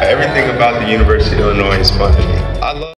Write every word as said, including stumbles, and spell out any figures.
everything about the University of Illinois is fun to me. I love